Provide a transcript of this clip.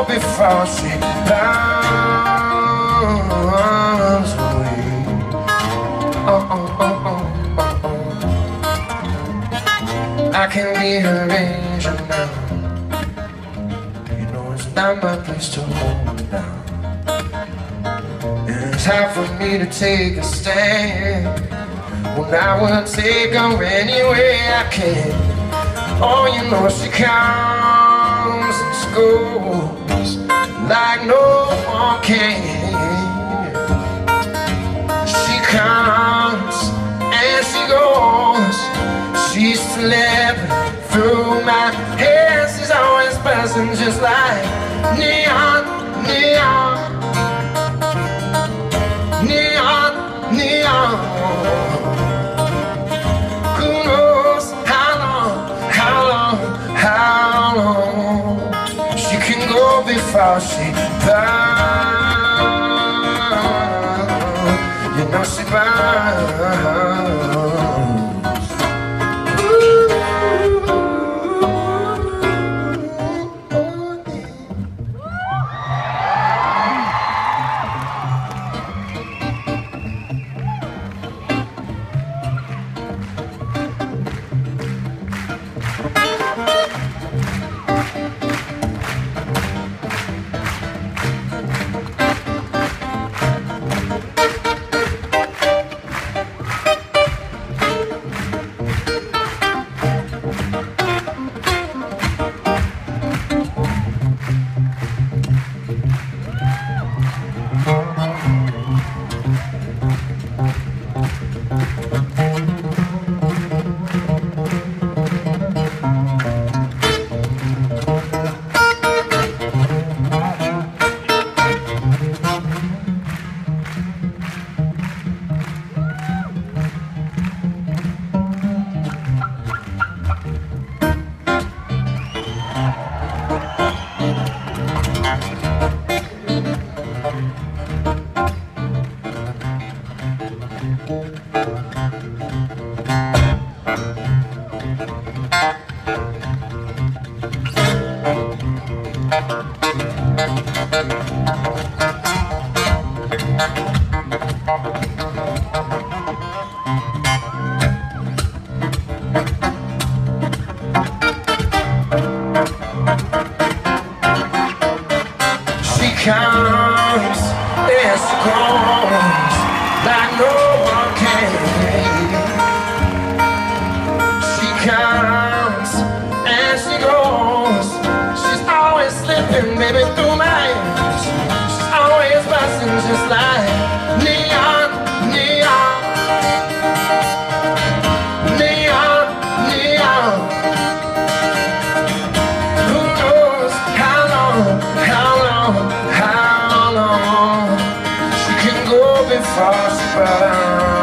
go before she bounds away. Oh, oh, oh, oh, oh, oh. I can be her angel now. You know it's not my place to hold it down. And it's hard for me to take a stand. Well, I will take her any way I can. Oh, you know she comes and goes like no one can. She comes and she goes. She's slipping through my hair. She's always buzzing just like neon, neon, neon, neon. Who knows how long she can go before she burns. You know she burns. She comes and she goes like no one can. She comes and she goes. She's always slipping, baby, through my hands. She's always buzzing just like neon, neon, neon, neon. Who knows how long she can go before she burns.